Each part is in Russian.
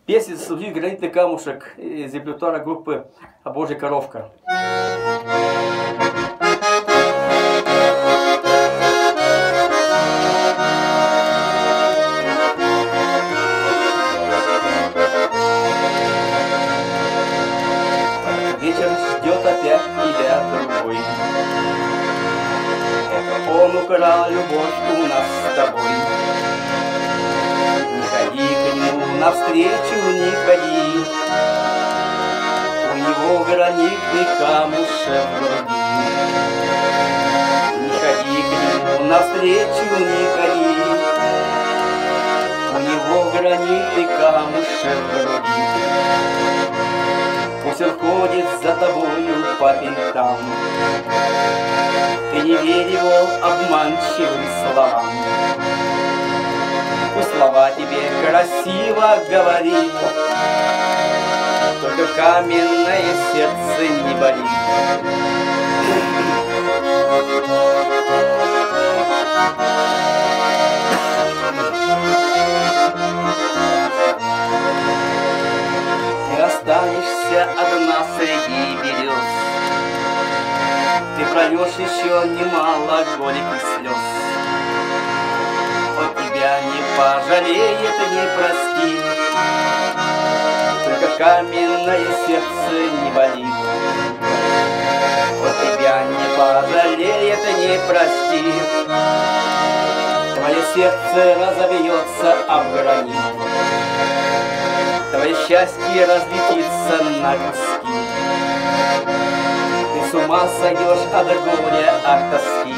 Песня «Судьи гранитный камушек» из репертуара группы «Божья коровка». Вечер ждет опять тебя другой. Это он украл любовь у нас с тобой. Не ходи к нему навстречу, не ходи. У него гранитный камушек в груди. Не ходи к нему навстречу, не ходи. У него гранитный камушек в груди. Пусть он ходит за тобою по пятам. Ты не верь его обманчивым словам. Пусть слова тебе красиво говорит, только каменное сердце не болит. Ты останешься одна среди берез. Ты прольешь еще немало горьких слез. Он тебя не пожалеет, не простит, только каменное сердце не болит. Он тебя не пожалеет, не простит, твое сердце разобьется об гранит. Твое счастье разлетится на куски. Ты с ума сойдешь от горя, от тоски.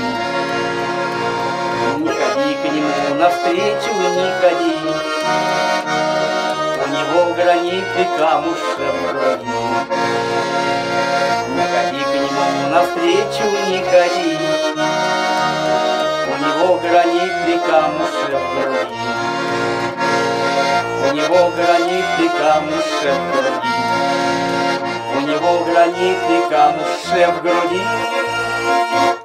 Не ходи к нему навстречу, не ходи. У него гранитный камушек в груди. Не ходи к нему навстречу, не ходи. У него гранитный камушек в груди. У него гранитный камушек в груди. У него гранитный камушек в груди.